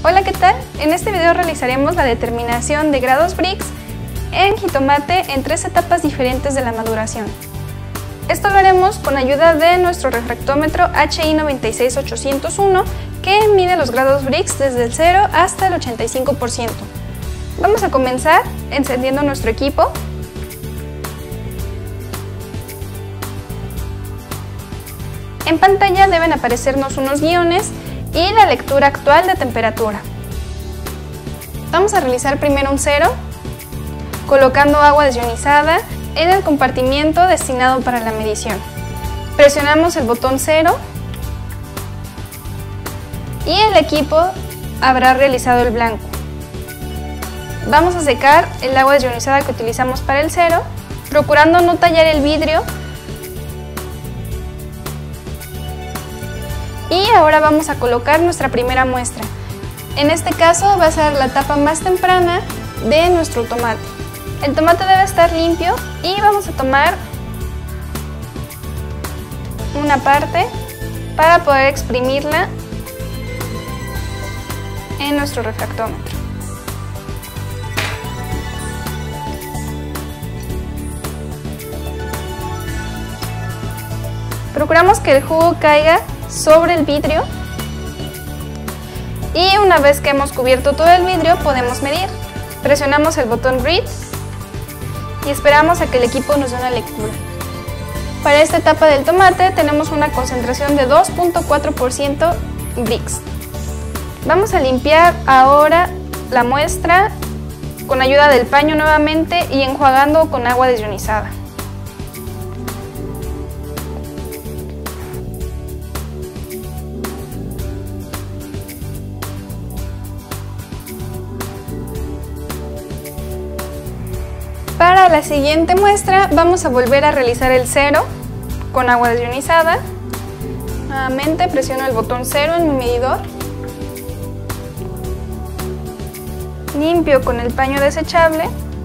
Hola, ¿qué tal? En este video realizaremos la determinación de grados Brix en jitomate en 3 etapas diferentes de la maduración. Esto lo haremos con ayuda de nuestro refractómetro HI 96801 que mide los grados Brix desde el 0 hasta el 85%. Vamos a comenzar encendiendo nuestro equipo. En pantalla deben aparecernos unos guiones y la lectura actual de temperatura. Vamos a realizar primero un 0, colocando agua desionizada en el compartimiento destinado para la medición. Presionamos el botón 0 y el equipo habrá realizado el blanco. Vamos a secar el agua desionizada que utilizamos para el 0, procurando no tallar el vidrio. Y ahora vamos a colocar nuestra primera muestra. En este caso va a ser la etapa más temprana de nuestro tomate. El tomate debe estar limpio y vamos a tomar una parte para poder exprimirla en nuestro refractómetro. Procuramos que el jugo caiga sobre el vidrio y una vez que hemos cubierto todo el vidrio podemos medir. Presionamos el botón Read y esperamos a que el equipo nos dé una lectura. Para esta etapa del tomate tenemos una concentración de 2.4% Brix. Vamos a limpiar ahora la muestra con ayuda del paño nuevamente y enjuagando con agua desionizada. Para la siguiente muestra vamos a volver a realizar el 0 con agua desionizada. Nuevamente presiono el botón 0 en mi medidor. Limpio con el paño desechable.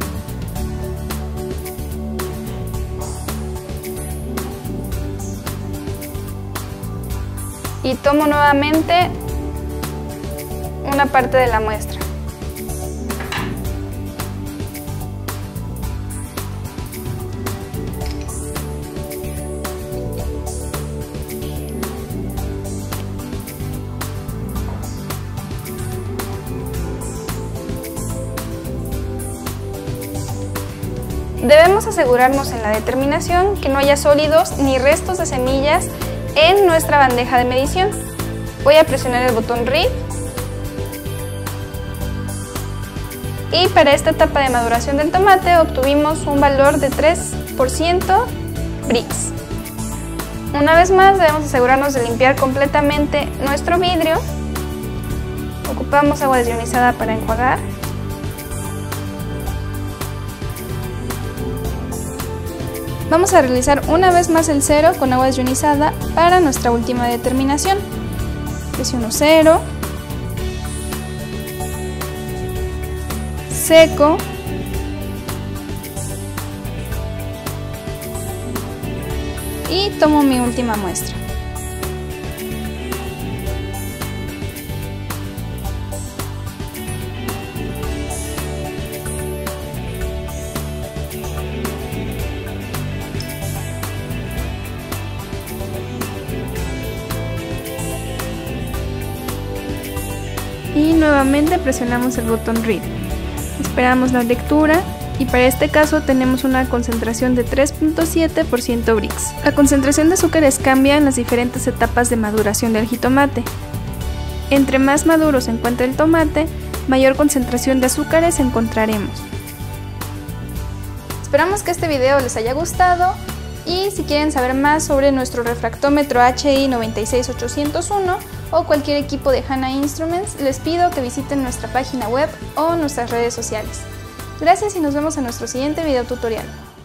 Y tomo nuevamente una parte de la muestra. Debemos asegurarnos en la determinación que no haya sólidos ni restos de semillas en nuestra bandeja de medición. Voy a presionar el botón Read y para esta etapa de maduración del tomate obtuvimos un valor de 3% Brix. Una vez más debemos asegurarnos de limpiar completamente nuestro vidrio. Ocupamos agua desionizada para enjuagar. Vamos a realizar una vez más el 0 con agua desionizada para nuestra última determinación. Presiono 0, seco, y tomo mi última muestra. Y nuevamente presionamos el botón Read. Esperamos la lectura y para este caso tenemos una concentración de 3.7% Brix. La concentración de azúcares cambia en las diferentes etapas de maduración del jitomate. Entre más maduro se encuentra el tomate, mayor concentración de azúcares encontraremos. Esperamos que este video les haya gustado y si quieren saber más sobre nuestro refractómetro HI 96801 o cualquier equipo de Hanna Instruments, les pido que visiten nuestra página web o nuestras redes sociales. Gracias y nos vemos en nuestro siguiente video tutorial.